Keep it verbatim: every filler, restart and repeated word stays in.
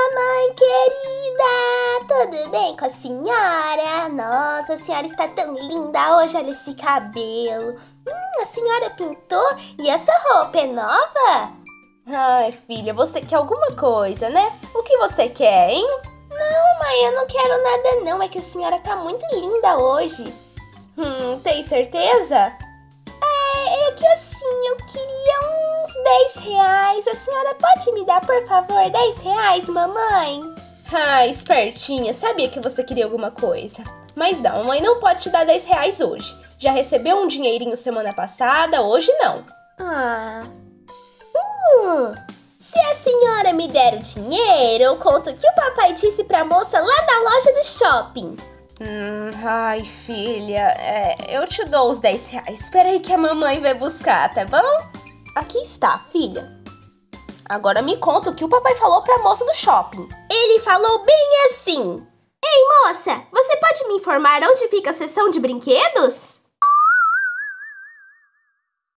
mamãe querida! Tudo bem com a senhora? Nossa, a senhora está tão linda hoje, olha esse cabelo. Hum, a senhora pintou? E essa roupa é nova? Ai, filha, você quer alguma coisa, né? O que você quer, hein? Não, mãe, eu não quero nada não, é que a senhora tá muito linda hoje. Hum, tem certeza? É, é que assim, eu queria uns dez reais. A senhora pode me dar, por favor, dez reais, mamãe? Ah, espertinha, sabia que você queria alguma coisa. Mas não, a mãe não pode te dar dez reais hoje. Já recebeu um dinheirinho semana passada, hoje não. Ah... Uh, se a senhora me der o dinheiro, eu conto o que o papai disse pra moça lá na loja do shopping. Hum, ai, filha, é, eu te dou os dez reais. Espera aí que a mamãe vai buscar, tá bom? Aqui está, filha. Agora me conta o que o papai falou pra moça do shopping. Ele falou bem assim. Ei, moça, você pode me informar onde fica a seção de brinquedos?